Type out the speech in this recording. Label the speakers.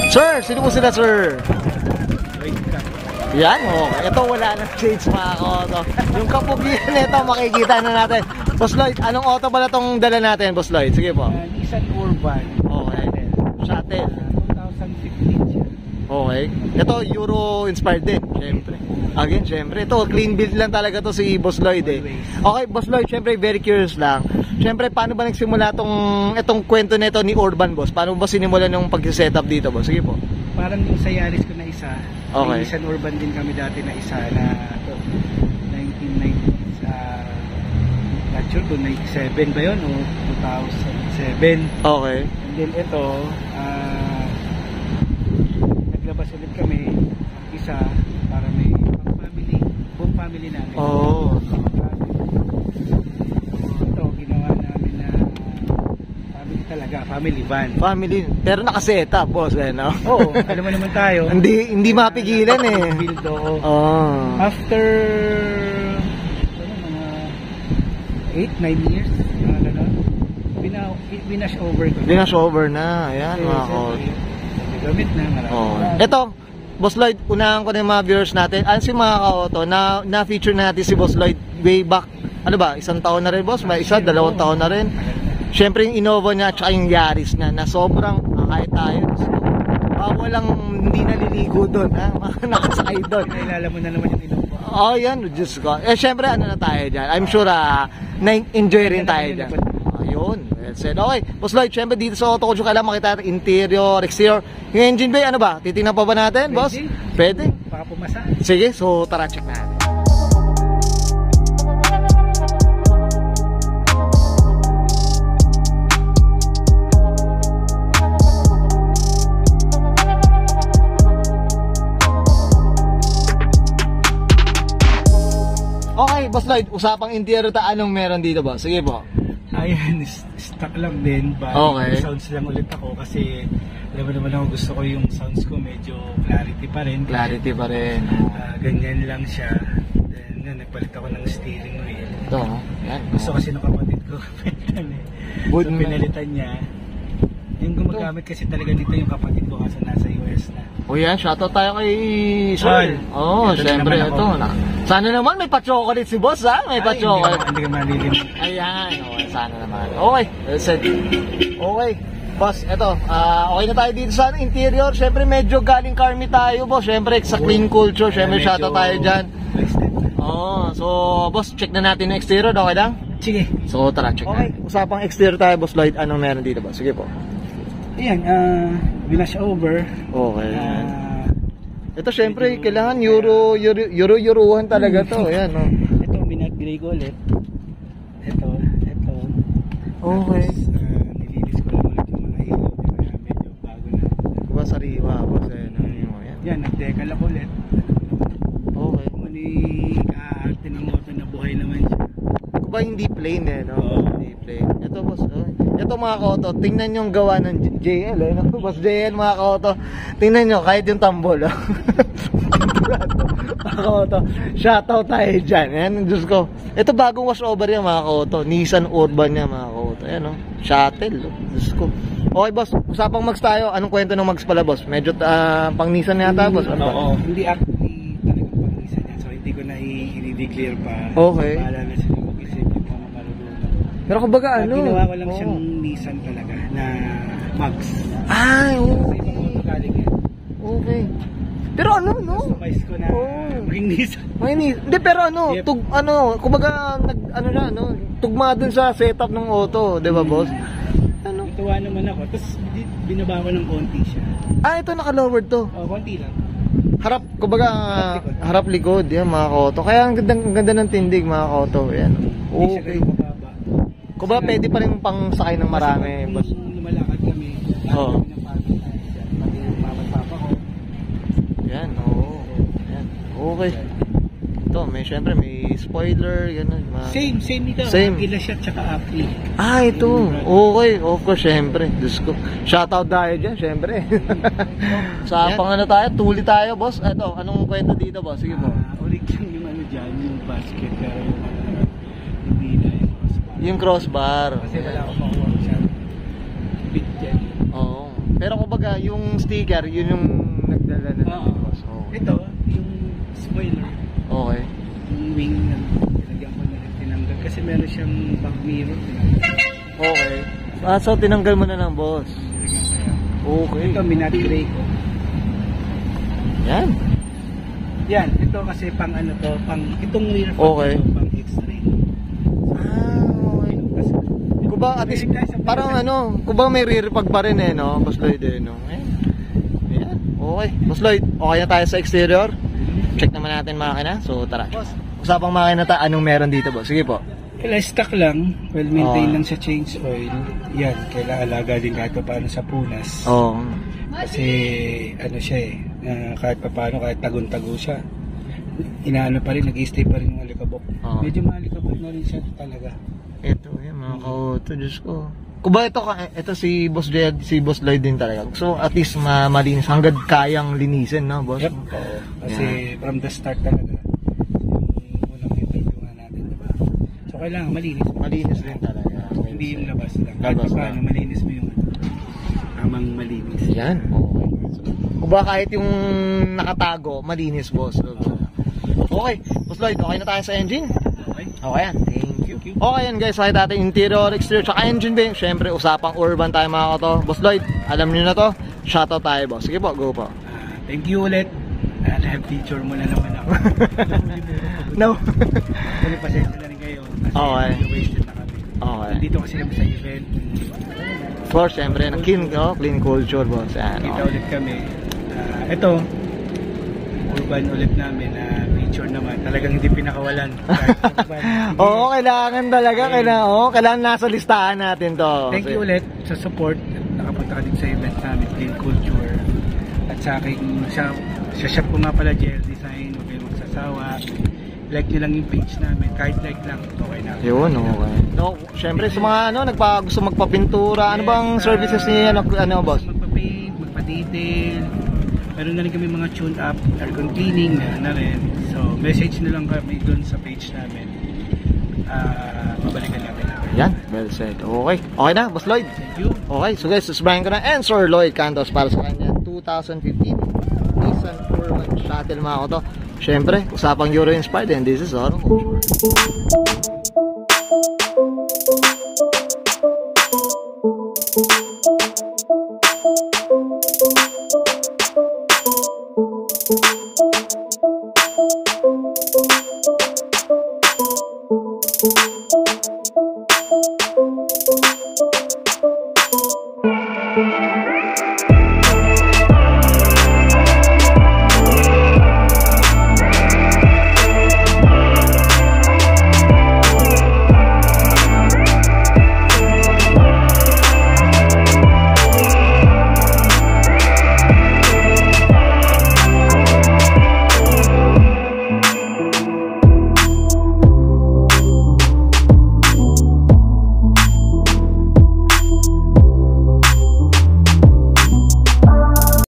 Speaker 1: Sir, sino po sila, sir? Yan, okay. Ito wala na shades mga auto. Yung kapugian nito makikita na natin. Boss Lloyd, anong auto pala itong dala natin, Boss Lloyd? Sige po.
Speaker 2: Nissan Urban.
Speaker 1: Okay. Shuttle.
Speaker 2: 2015 siya.
Speaker 1: Okay. Ito, Euro inspired din, syempre. Again, syempre. Ito, clean build lang talaga to si Boss Lloyd eh. Okay, Boss Lloyd, syempre, very curious lang. Syempre, paano ba nagsimula itong kwento nito ni Urban, boss? Paano ba sinimulan yung pag-setup dito, boss? Sige po.
Speaker 2: Parang yung sa Yaris ko na isa.
Speaker 1: Okay.
Speaker 2: Nissan Urban din kami dati na isa na 1990s. Not sure kung 97 ba yun o 2007.
Speaker 1: Okay.
Speaker 2: And then ito, naglabas ulit kami isa para may family, buong family namin.
Speaker 1: Oh.
Speaker 2: Ito, ginawa namin na family talaga, family van.
Speaker 1: Family. Pero naka-setup, boss, eh, no?
Speaker 2: Oo, alam mo naman tayo.
Speaker 1: Hindi mapigilan eh.
Speaker 2: Build, oo.
Speaker 1: Oh.
Speaker 2: After mga 8-9 years, gano'n, binash over ko.
Speaker 1: Binash over na. Ayan, mga kod.
Speaker 2: Gamit na, marami.
Speaker 1: Oh. Ito, Boss Lloyd, unahan ko na yung mga viewers natin. Ano si mga ka-auto, na-feature natin si Boss Lloyd way back, ano ba, 1 taon na rin, boss? May 1, 2 taon na rin. Siyempre yung Innova niya at yung Yaris na sobrang kahit tayo. Walang hindi naliligo doon, ha? Mga nakasakay doon.
Speaker 2: Nailala mo na naman yung Innova.
Speaker 1: Oh, yan, Diyos ko. Siyempre, ano na tayo dyan? I'm sure na-enjoy rin tayo dyan. Ayun, well said. Okay, Boss Lloyd, siyempre dito sa Auto Culture, kailangan makita natin interior, exterior. Yung engine bay, ano ba? Titingnan pa ba natin, boss? Pwede?
Speaker 2: Baka pumasa.
Speaker 1: Sige, so tara, check natin. Okay, Boss Lloyd, usapang interior anong meron dito, boss? Sige po.
Speaker 2: Ayan, stuck lang din.
Speaker 1: Okay.
Speaker 2: Sounds lang ulit ako kasi alam mo naman ako, gusto ko yung sounds ko medyo clarity pa rin.
Speaker 1: Clarity pa rin.
Speaker 2: Ganyan lang siya. Then, nagpalit ako ng steering wheel.
Speaker 1: Ito, yan.
Speaker 2: Gusto kasi ng kapatid ko. So, pinalitan niya. Yung gumagamit kasi talaga dito yung kapatid ko kasi nasa US na.
Speaker 1: O yan, shoutout tayo kay Sir. Oo, syempre ito. Sana naman may pa-chocolate si boss, ha? May pa-chocolate.
Speaker 2: Hindi ka malilim.
Speaker 1: Ayan, okay, sana naman. Okay, set. Okay, boss, ito. Okay na tayo dito sa interior. Syempre medyo galing Carmi tayo, boss. Syempre sa clean culture. Syempre shoutout tayo dyan. Oo, so boss, check na natin yung exterior. Okay lang?
Speaker 2: Sige.
Speaker 1: So tara, check na. Okay, usapang exterior tayo, Boss Lloyd. Anong meron dito, boss? Sige po.
Speaker 2: Ayan, binash over.
Speaker 1: Okay. Ito syempre, kailangan euro-eurohan talaga to. Ayan, no?
Speaker 2: Ito, binag-gray ko ulit. Ito.
Speaker 1: Okay.
Speaker 2: Nililis ko lang ulit yung mga ilaw. Kaya medyo bago na.
Speaker 1: Diba sariwa, boss? Ayan.
Speaker 2: Yan, nag-decal ako ulit.
Speaker 1: Okay.
Speaker 2: Mali kaarte ng motor na buhay naman siya.
Speaker 1: Diba hindi plain eh, no? Hindi plain. Ito, boss. Ito mga ka-auto, tingnan yung gawa ng JL, eh, no? Boss JL, mga ka-auto. Tingnan nyo, kahit yung tambol, oh. Mga ka-auto, shoutout tayo dyan. Ayan, Diyos ko. Ito bagong washover yan, mga ka-auto. Nissan Urban yan, mga ka-auto. Ayan, no? Shuttle, oh. Diyos ko. Okay, boss, usapang mags tayo. Anong kwento ng mags pala, boss? Medyo pang Nissan yata, boss? Ano ba?
Speaker 2: Oo, hindi actually talagang pang Nissan yan. So, hindi ko na i-declare pa.
Speaker 1: Okay.
Speaker 2: Para na sila mag-isip yung mga marunong.
Speaker 1: Pero kumbaga, ano?
Speaker 2: Ginawa ko lang siyang Nissan talaga na mags.
Speaker 1: Ay,
Speaker 2: Sa ibang auto galing yan.
Speaker 1: okay. Pero ano, no?
Speaker 2: Customize ko na maging Nissan.
Speaker 1: Hindi, pero ano,
Speaker 2: Yep.
Speaker 1: kumbaga, tugma dun sa setup ng auto, di ba, boss? Ano?
Speaker 2: Natuwa naman ako. Tapos binaba ko ng konti siya.
Speaker 1: Ito naka-lowered to.
Speaker 2: Konti lang.
Speaker 1: Harap, kumbaga, harap likod, yan, mga auto. Kaya ang ganda ng tindig, mga auto, yan.
Speaker 2: Hindi siya
Speaker 1: Okay.
Speaker 2: ganun bababa.
Speaker 1: Kumbaga, pwede pa rin pang sakay ng marami, boss.
Speaker 2: Kung lumalakad kami,
Speaker 1: Oo.
Speaker 2: kami ng parking tayo dyan. Pati ng mama at papa ko.
Speaker 1: Yan, oo. Yan. Okay. Ito, syempre, may spoiler, gano'n.
Speaker 2: Same dito.
Speaker 1: Same.
Speaker 2: Ila siya tsaka apli.
Speaker 1: Ito. Okay, of course, syempre. Diyos ko. Shoutout tayo dyan, syempre. Sa pang ano tayo, tuli tayo, boss. Ito, anong kwento dito, boss? Sige po.
Speaker 2: Ulit lang yung ano dyan, yung basket. Pero hindi na yung crossbar.
Speaker 1: Yung crossbar.
Speaker 2: Kasi wala akong makuha siya. Bit dyan.
Speaker 1: Oo. Pero kumbaga, yung sticker, yun yung nagdala na
Speaker 2: Oo.
Speaker 1: boss. Okay.
Speaker 2: Ito, yung spoiler,
Speaker 1: Okay.
Speaker 2: yung wing, nilagyan ko na rin tinanggal. Kasi meron siyang back mirror. Tinanggal.
Speaker 1: Okay. So, tinanggal mo na lang, boss. Okay.
Speaker 2: Ito, minat gray ko.
Speaker 1: Yan.
Speaker 2: Yan, ito kasi pang ano to, pang itong rear fog
Speaker 1: Okay.
Speaker 2: ito, pang X-ray.
Speaker 1: Okay.
Speaker 2: Kasi,
Speaker 1: Kuba, at least, parang ano, kuba may rear-pag pa rin eh, no? Boss Lloyd eh, no? Ayan. Okay. Boss Lloyd, okay na tayo sa exterior. Check naman natin makina. So, tara. Boss, usapang makina tayo. Anong meron dito, boss? Sige po.
Speaker 2: kailangan stock lang, well maintained
Speaker 1: Oo.
Speaker 2: lang sa change oil. Yan, kailangan alaga din kahit pa paano sa punas.
Speaker 1: Oo.
Speaker 2: Kasi ano siya eh, kahit pa paano, kahit tagon-tago siya, inaano pa rin, nag-stay pa rin yung alikabok.
Speaker 1: Oo.
Speaker 2: Medyo maalikabok na rin siya talaga.
Speaker 1: Ito, yan, mga ka-auto. Diyos ko. Kuba, ito si Boss Jed, si Boss Lloyd din talaga. So, at least malinis. Hanggang kayang linisin, no, boss?
Speaker 2: Yep. Oo. Kasi from the start talaga, yung unang interview nga natin, diba? So, kailangan malinis.
Speaker 1: Malinis din talaga.
Speaker 2: Hindi yung labas lang. Kahit
Speaker 1: Labas
Speaker 2: pa paano,
Speaker 1: lang.
Speaker 2: malinis mo yung tamang malinis.
Speaker 1: Yan. Okay. Kuba, kahit yung nakatago, malinis, boss. Okay. Boss Lloyd, okay na tayo sa engine?
Speaker 2: Okay?
Speaker 1: Okay yan. Thank you. Okay yan guys, nakita natin interior, exterior, tsaka engine bay. Siyempre, usapang urban tayo mga kato. Boss Lloyd, alam niyo na to. Shoutout tayo, boss. Sige po, go po.
Speaker 2: Thank you ulit. Na-feature mo na naman ako.
Speaker 1: No.
Speaker 2: Kasi pasensya na rin kayo. Kasi
Speaker 1: Okay.
Speaker 2: wasted na kami.
Speaker 1: Okay.
Speaker 2: Dito kasi kami sa event.
Speaker 1: Of course, siyempre, clean culture, boss. Yan,
Speaker 2: Kita
Speaker 1: okay.
Speaker 2: ulit kami. Ito, urban ulit namin na feature naman. Talagang hindi pinakawalan. Kahit urban.
Speaker 1: Oo, kailangan talaga. Kailangan nasa listahan natin to.
Speaker 2: Thank you ulit sa support. Nakapunta ka din sa event namin, Clean Culture. At sa akin, sa shop ko nga pala, GL Design. Huwag kayong magsasawa. Like nyo lang yung page namin. Kahit like lang, okay na.
Speaker 1: Yun, okay. No, syempre sa mga gusto magpapintura, ano bang services niya boss?
Speaker 2: Magpa-paint, magpa-detail. Meron na rin kami mga tune up, aircon cleaning na rin. So, message nyo lang kami dun sa page namin. Mabalikan namin.
Speaker 1: Yan, well said. Okay. Okay na, Boss Lloyd.
Speaker 2: Thank you.
Speaker 1: Okay, so guys, susbayan ko na and Sir Lloyd Cantos para sa kanya 2015 Nissan Urban Shuttle mga ko to. Syempre, usapang Euro inspired and this is Auto Culture.